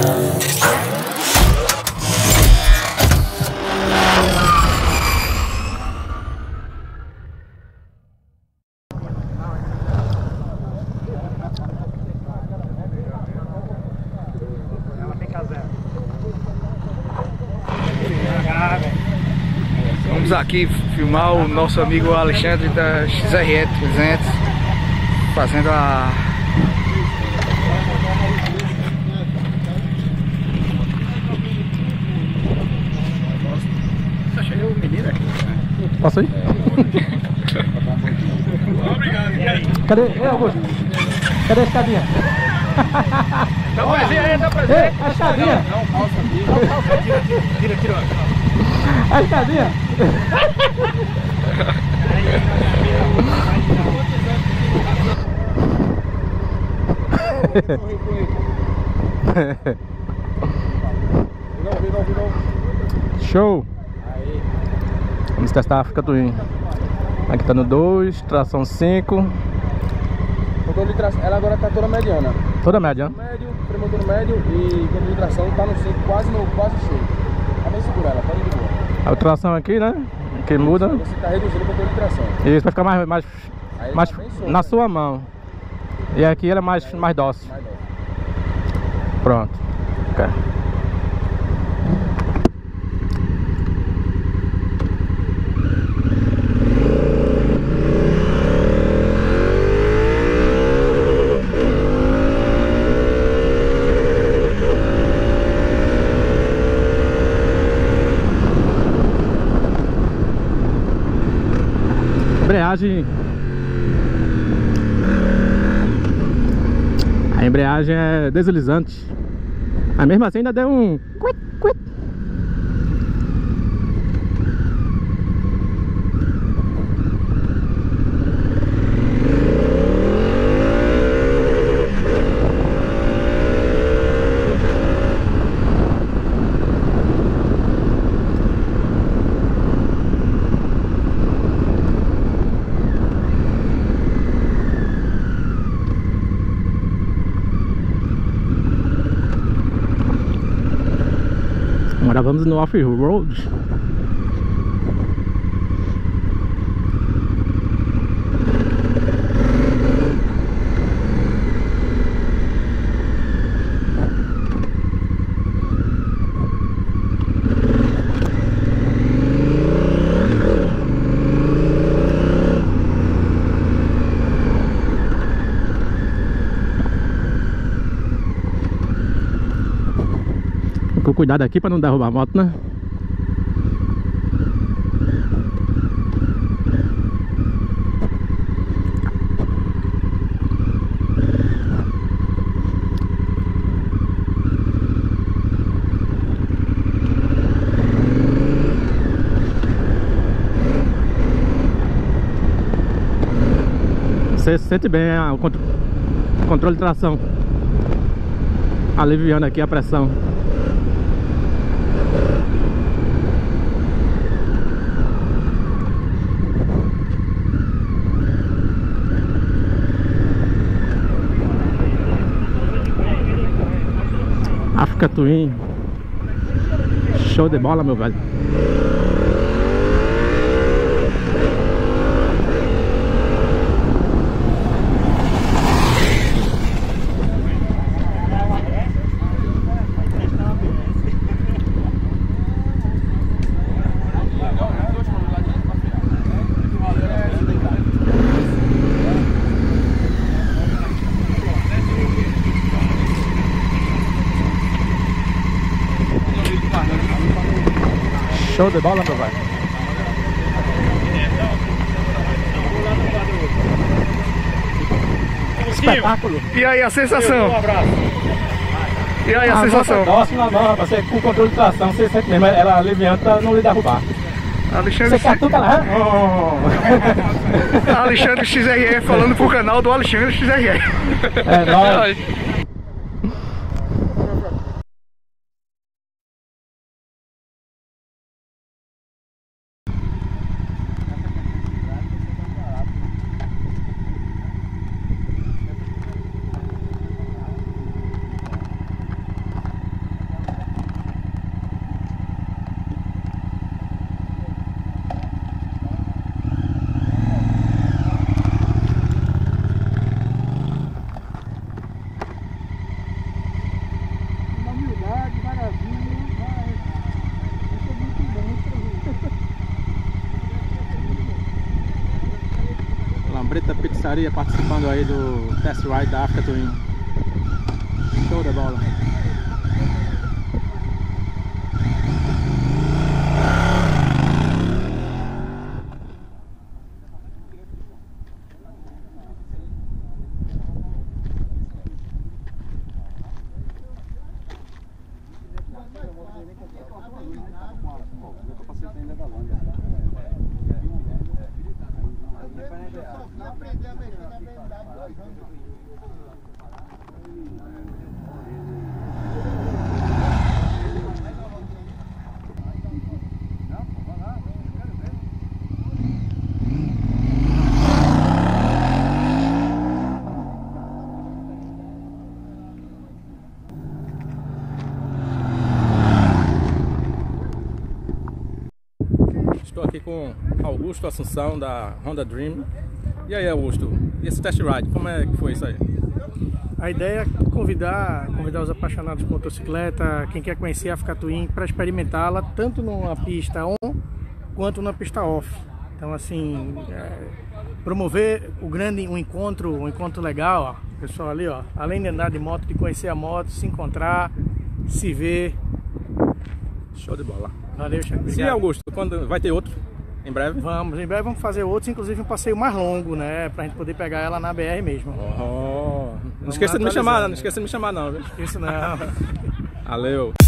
Vamos aqui filmar o nosso amigo Alexandre da XRE 300 fazendo a... Tá chegando o menino aqui. Posso ir? Cadê? Augusto? Cadê a escadinha? Dá um pezinho aí, dá um pezinho. A escadinha! Não, calça. Tira. A escadinha! Show! Vamos testar a África Twin. Aqui tá no 2, tração 5. Controle de tração, ela agora tá toda mediana. Toda média, né? Médio, freio motor médio e controle de tração tá no 5, quase cheio. Tá bem segura ela, pode ir de boa. A tração aqui, né? Que muda. Você tá reduzindo o controle de tração. Isso, vai ficar mais Aí mais tá bem solto, na né? sua mão. E aqui ela é mais dócil. Mais dócil. Pronto. Ok. A embreagem é deslizante, mas mesmo assim ainda deu um quit, quit. Agora vamos no off-road. Com cuidado aqui para não derrubar a moto, né? Você sente bem o controle de tração, aliviando aqui a pressão. África Twin, show de bola, meu velho. Show de bola, meu velho. Espetáculo. E aí a sensação? Um abraço. E aí a sensação? Nossa, na mão, você com o controle de tração, você sente mesmo ela aliviando pra não lhe derrubar. Alexandre, Você catuca lá? Alexandre XRE falando pro canal do Alexandre XRE. É nóis. Ah, que maravilha. Vai. Isso é muito bom. Lambreta Pizzaria participando aí do Test Ride da Africa Twin. Show de bola. Estou aqui com Augusto Assunção da Honda Dream. E aí, Augusto, e esse test ride, como é que foi isso aí? A ideia é convidar os apaixonados por motocicleta, quem quer conhecer a Africa Twin, para experimentá-la tanto numa pista on quanto na pista off. Então, assim, promover um encontro legal, ó. Pessoal ali, ó, além de andar de moto, de conhecer a moto, se encontrar, se ver. Show de bola. Valeu, Chico. Sim, Augusto, quando vai ter outro? Em breve? Em breve vamos fazer outros, inclusive um passeio mais longo, né? Pra gente poder pegar ela na BR mesmo. Não esqueça de me chamar, não, viu? Isso não. Valeu.